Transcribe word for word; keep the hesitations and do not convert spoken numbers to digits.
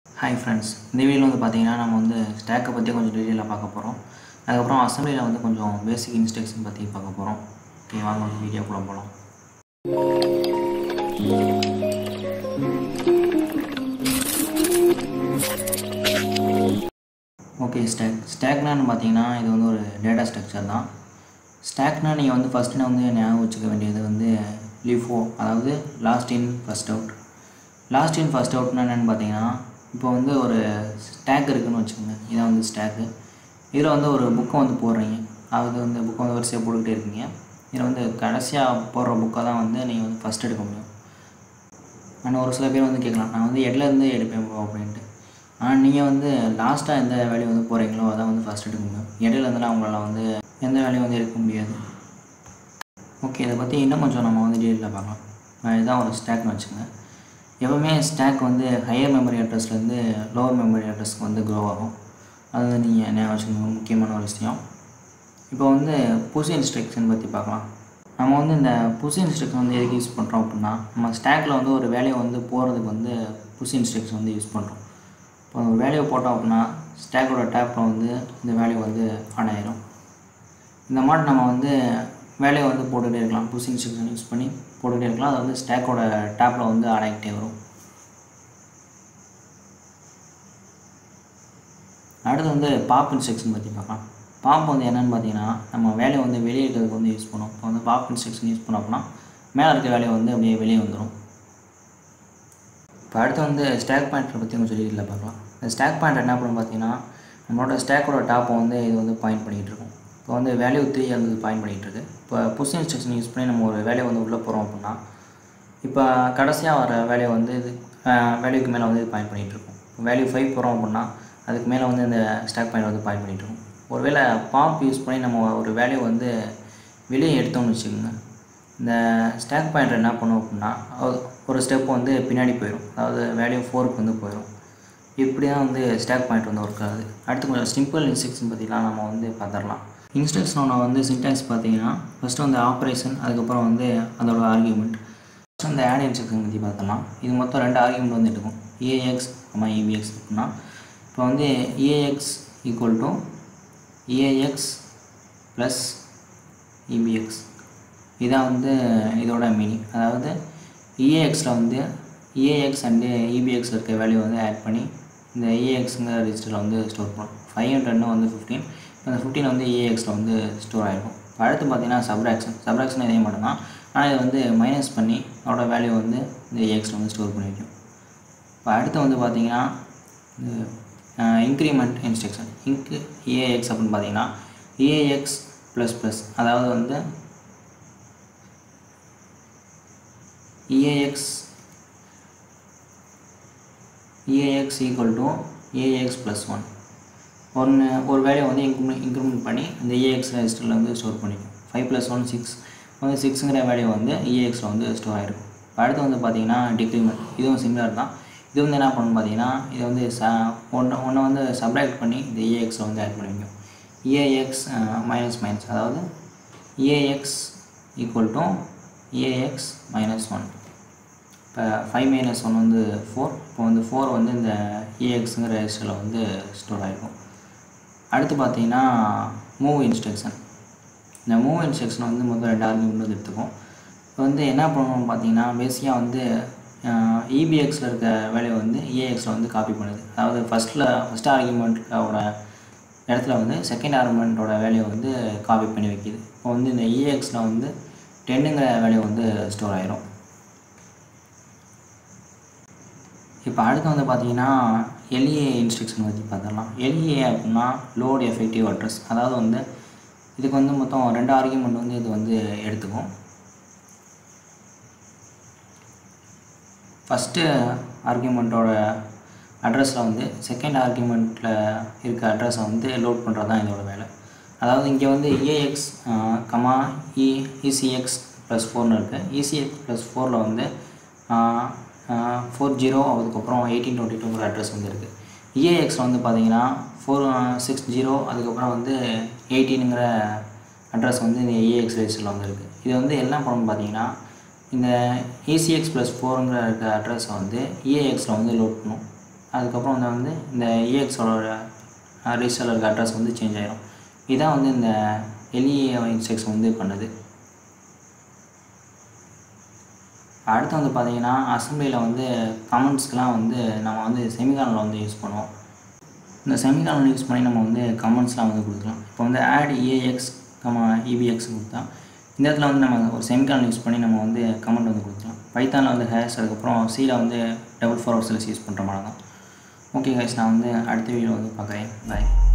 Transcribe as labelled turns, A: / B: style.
A: Hi friends, இந்த வீடியோவில் வந்து பார்த்தீங்கன்னா நம்ம வந்து ஸ்டாக்கை பற்றி கொஞ்சம் டீட்டெயிலாக பார்க்க போகிறோம். அதுக்கப்புறம் அசம்பிளியில் வந்து கொஞ்சம் பேசிக் இன்ஸ்ட்ரக்ஷன் பற்றி பார்க்க போகிறோம். ஓகே, வாங்க வந்து வீடியோக்குள்ளே போகலாம். ஓகே, ஸ்டாக் ஸ்டாக்னான்னு பார்த்தீங்கன்னா இது வந்து ஒரு டேட்டா ஸ்ட்ரக்சர் தான். ஸ்டாக்னால் நீங்கள் வந்து ஃபஸ்ட்டு நான் வந்து ஞாபகம் வச்சுக்க வேண்டியது வந்து லிஃபோ, அதாவது last in first out. Last in first அவுட்னா என்னென்னு பார்த்தீங்கன்னா, இப்போ வந்து ஒரு ஸ்டாக் இருக்குதுன்னு வச்சுக்கோங்க. இதான் வந்து ஸ்டாக்கு. இதில் வந்து ஒரு புக்கை வந்து போடுறீங்க. அதாவது வந்து புக்கை வந்து வரிசையாக போட்டுக்கிட்டே இருக்கீங்க. இதில் வந்து கடைசியாக போடுற புக்கை தான் வந்து நீங்கள் வந்து ஃபஸ்ட் எடுக்க முடியும். ஆனால் ஒரு சில பேர் வந்து கேட்கலாம், நான் வந்து எட்லேருந்து எடுப்பேன் ப்ரோ அப்படின்ட்டு. ஆனால் நீங்கள் வந்து லாஸ்ட்டாக எந்த வேலையை வந்து போகிறீங்களோ அதான் வந்து ஃபஸ்ட் எடுக்க முடியும். இடையிலேருந்துலாம் அவங்களால வந்து எந்த வேலையும் வந்து எடுக்க முடியாது. ஓகே, இதை பற்றி இன்னும் கொஞ்சம் நம்ம வந்து டீட்டெயிலாக பார்க்கலாம். இதுதான் ஒரு ஸ்டாக்னு வச்சுக்கோங்க. எப்பவுமே ஸ்டாக் வந்து ஹையர் மெமரி அட்ரஸ்லேருந்து லோவர் மெமரி அட்ரஸ்க்கு வந்து க்ரோ ஆகும். அது வந்து நீங்கள் ஞாபகம் வச்சுக்கணும், முக்கியமான ஒரு விஷயம். இப்போ வந்து புஷ் இன்ஸ்ட்ரக்ஷன் பற்றி பார்க்கலாம். நம்ம வந்து இந்த புஷ் இன்ஸ்ட்ரக்ஷன் வந்து எதுக்கு யூஸ் பண்ணுறோம் அப்படின்னா, நம்ம ஸ்டாக்கில் வந்து ஒரு வேலையை வந்து போகிறதுக்கு வந்து புஷ் இன்ஸ்ட்ரக்ஷன் வந்து யூஸ் பண்ணுறோம். இப்போ ஒரு வேலையை போட்டோம் அப்படின்னா ஸ்டாக்கோட டேப்பில் வந்து இந்த வேலையை வந்து ஆன் ஆயிரும். இந்த மாதிரி நம்ம வந்து வேலையை வந்து போட்டுகிட்டே இருக்கலாம். புஷ் இன்ஸ்ட்ரக்ஷன் யூஸ் பண்ணி போட்டுகிட்டே இருக்கலாம். அது வந்து ஸ்டாக்கோட டேப்பில் வந்து ஆட் ஆகிட்டே வரும். அடுத்து வந்து பாப் இன்ஸ்ட்ரக்ஷன் பற்றி பார்க்கலாம். பாப் வந்து என்னென்னு பார்த்தீங்கன்னா, நம்ம வேலையை வந்து வெளியே இருக்கிறதுக்கு வந்து யூஸ் பண்ணுவோம். இப்போ வந்து பாப் இன்ஸ்ட்ரக்ஷன் யூஸ் பண்ணோம் அப்படின்னா மேலே இருக்க வேலையை வந்து அப்படியே வெளியே வந்துடும். இப்போ அடுத்து வந்து ஸ்டாக் பாயிண்டரை பற்றி கொஞ்சம் டீட்டெயிலாக பார்க்கலாம். இந்த ஸ்டாக் பாயிண்டர் என்ன பண்ணணும் பார்த்தீங்கன்னா, நம்மளோட ஸ்டாக்கோட டாப்பை வந்து இது வந்து பாயிண்ட் பண்ணிகிட்டு இருக்கும். இப்போ வந்து வேல்யூ த்ரீ வந்து பாயிண்ட் பண்ணிகிட்டு இருக்கு. இப்போ புஷ் இன்ஸ்ட்ரக்ஷன் யூஸ் பண்ணி நம்ம ஒரு வேலையை வந்து உள்ளே போகிறோம் அப்படின்னா, இப்போ கடைசியாக வர வேலையை வந்து இது வேல்யூக்கு மேலே வந்து இது பாயிண்ட் பண்ணிகிட்டு இருக்கும். இப்போ வேல்யூ ஃபைவ் போகிறோம் அப்படின்னா அதுக்கு மேலே வந்து இந்த ஸ்டாக் பாயிண்ட் வந்து பாயிண்ட் பண்ணிகிட்டு இருக்கும். ஒருவேளை பாப் யூஸ் பண்ணி நம்ம ஒரு வேலையை வந்து வெளியே எடுத்தோம்னு வச்சுக்கோங்க, இந்த ஸ்டாக் பாயிண்டர் என்ன பண்ணும் அப்படின்னா ஒரு ஸ்டெப் வந்து பின்னாடி போயிடும். அதாவது வேல்யூ ஃபோருக்கு வந்து போயிடும். இப்படி தான் வந்து ஸ்டாக் பாயிண்ட் வந்து ஒர்க் ஆகுது. அடுத்து கொஞ்சம் சிம்பிள் இன்ஸ்ட்ரக்ஷன் பற்றிலாம் நம்ம வந்து பார்த்துடலாம். இன்ஸ்ட்ரக்ஷனோட வந்து சின்டாக்ஸ் பார்த்தீங்கன்னா, ஃபஸ்ட்டு வந்து ஆப்ரேஷன், அதுக்கப்புறம் வந்து அதோட ஆர்கியூமெண்ட். ஃபஸ்ட் அந்த ஆட் இன்ஸ்ட்ரக்ஷன் பற்றி பார்த்துடலாம். இது மொத்தம் ரெண்டு ஆர்கியூமெண்ட் வந்து எடுக்கும், ஏஎக்ஸ் அம்மா இபிஎக்ஸ் அப்படின்னா. இப்போ வந்து AX equal to AX plus EBX, இதான் வந்து இதோட மீனிங். அதாவது ஏஎக்ஸில் வந்து ஏஎக்ஸ் அண்டு இபிஎக்ஸில் இருக்க வேல்யூ வந்து ஆட் பண்ணி இந்த ஏஎக்ஸுங்கிற ரெஜிஸ்டரில் வந்து ஸ்டோர் பண்ணும். ஃபைவ் அண்ட் ரெண்டு வந்து ஃபிஃப்டீன், அந்த ஃபிஃப்டீன் வந்து ஏஎக்ஸில் வந்து ஸ்டோர் ஆகிருக்கும். இப்போ அடுத்து பார்த்தீங்கன்னா சப்ராக்ஷன். சப்ராக்ஷன் இதே மட்டும் தான், ஆனால் இதை வந்து மைனஸ் பண்ணி அதோட வேல்யூ வந்து இந்த ஏஎக்ஸில் வந்து ஸ்டோர் பண்ணிக்கும். இப்போ அடுத்து வந்து பார்த்தீங்கன்னா இன்க்ரிமெண்ட் இன்ஸ்ட்ரக்ஷன். இன்க் ஏஎக்ஸ் அப்படின்னு பார்த்தீங்கன்னா ஏஎக்ஸ் ப்ளஸ் ப்ளஸ், அதாவது வந்து AX AX equal to AX plus one. ஒன்று ஒரு வேலையை வந்து இன்க்ரிமெண்ட் இன்க்ரிமெண்ட் பண்ணி அந்த ஏஎக்ஸ் ரெஜிஸ்டரில் வந்து ஸ்டோர் பண்ணிக்கும். ஃபைவ் ப்ளஸ் ஒன் சிக்ஸ், வந்து சிக்ஸுங்கிற வேல்யூ வந்து ஏஎக்ஸில் வந்து ஸ்டோர் ஆகிருக்கும். அடுத்து வந்து பார்த்திங்கன்னா டிக்ரிமெண்ட். இதுவும் சிமிலர் தான். இது வந்து என்ன பண்ணணும் பார்த்தீங்கன்னா, இதை வந்து ச ஒன்று ஒன்றை வந்து சப்ராக்ட் பண்ணி இந்த ஏஎக்ஸில் வந்து ஆட் பண்ணிக்கும். ஏஎக்ஸ் மைனஸ் மைனஸ், அதாவது AX equal to AX minus one. இப்போ ஃபைவ் மைனஸ் ஒன் வந்து ஃபோர். இப்போ வந்து ஃபோர் வந்து இந்த ஏஎக்ஸுங்கிற ரெஜிஸ்டரில் வந்து ஸ்டோர் ஆகிருக்கும். அடுத்து பார்த்தீங்கன்னா மூவ் இன்ஸ்ட்ரக்ஷன். இந்த மூவ் இன்ஸ்ட்ரக்ஷன் வந்து முதல் ரெண்டு ஆர்கியூமெண்ட் வந்து எடுத்துக்கும். இப்போ வந்து என்ன பண்ணணும் பார்த்தீங்கன்னா, பேசிக்காக வந்து இபிஎக்ஸில் இருக்க வேலையை வந்து ஏஎக்ஸில் வந்து காப்பி பண்ணுது. அதாவது ஃபஸ்ட்டில் ஃபஸ்ட் ஆர்கியூமெண்ட்டோட இடத்துல வந்து செகண்ட் ஆர்கியூமெண்ட்டோட வேலையை வந்து காப்பி பண்ணி வைக்கிது. இப்போ வந்து இந்த ஏஎக்ஸில் வந்து டென்னுங்கிற வேலையை வந்து ஸ்டோர் ஆகிரும். இப்போ அடுத்து வந்து பார்த்தீங்கன்னா எல்இஏ இன்ஸ்ட்ரக்ஷன் பற்றி பார்த்துடலாம். எல்இஏ அப்படின்னா லோட் எஃபெக்டிவ் அட்ரஸ். அதாவது வந்து இதுக்கு வந்து மொத்தம் ரெண்டு ஆர்கியூமெண்ட் வந்து இது வந்து எடுத்துக்கும். ஃபஸ்ட்டு ஆர்கியூமெண்ட்டோட அட்ரஸில் வந்து செகண்ட் ஆர்கியூமெண்ட்டில் இருக்க அட்ரஸை வந்து லோட் பண்ணுறது தான் இதோட வேலை. அதாவது இங்கே வந்து AX comma E ECX plus ஃபோர்னு இருக்குது. இசிஎக்ஸ் ப்ளஸ் ஃபோரில் வந்து ஃபோர் ஜீரோ, அதுக்கப்புறம் எயிட்டீன் டுவெண்ட்டி டூங்கிற அட்ரஸ் வந்து இருக்குது. ஏஎக்ஸில் வந்து பார்த்தீங்கன்னா ஃபோர் சிக்ஸ் ஜீரோ, அதுக்கப்புறம் வந்து எயிட்டீனுங்கிற அட்ரஸ் வந்து இந்த ஏஎக்ஸ் ரெஜிஸ்டரில் வந்து இருக்குது. இது வந்து என்ன பண்ணணும்னு பார்த்தீங்கன்னா, இந்த இசிஎக்ஸ் ப்ளஸ் ஃபோருங்கிற இருக்க அட்ரஸை வந்து ஏஎக்ஸில் வந்து லோட் பண்ணும். அதுக்கப்புறம் வந்து வந்து இந்த இஎக்ஸோட ரீசெல்லருக்கு அட்ரஸ் வந்து சேஞ்ச் ஆகிரும். இதான் வந்து இந்த எல்இஏ இன்ஸ்ட்ரக்ஷன் வந்து பண்ணுது. அடுத்து வந்து பார்த்திங்கன்னா அசம்பிளியில் வந்து கமெண்ட்ஸ்க்கெலாம் வந்து நம்ம வந்து செமிகாலனில் வந்து யூஸ் பண்ணுவோம். இந்த செமிகாலன் யூஸ் பண்ணி நம்ம வந்து கமெண்ட்ஸ்லாம் வந்து கொடுக்கலாம். இப்போ வந்து ஆட் ஏஎக்ஸ் கமா இபிஎக்ஸ் கொடுத்தா இந்த இடத்துல வந்து நம்ம ஒரு செமிகாலன் யூஸ் பண்ணி நம்ம வந்து கமெண்ட் வந்து கொடுக்கலாம். பைத்தானில் வந்து ஹேஷ், அதுக்கப்புறம் சியில் வந்து டபுள் ஃபார்வர்ட் ஸ்லாஷ் யூஸ் பண்ணுற மாதிரி தான். ஓகே கைஸ், நான் வந்து அடுத்த வீடியோ வந்து பார்க்குறேன். பாய்.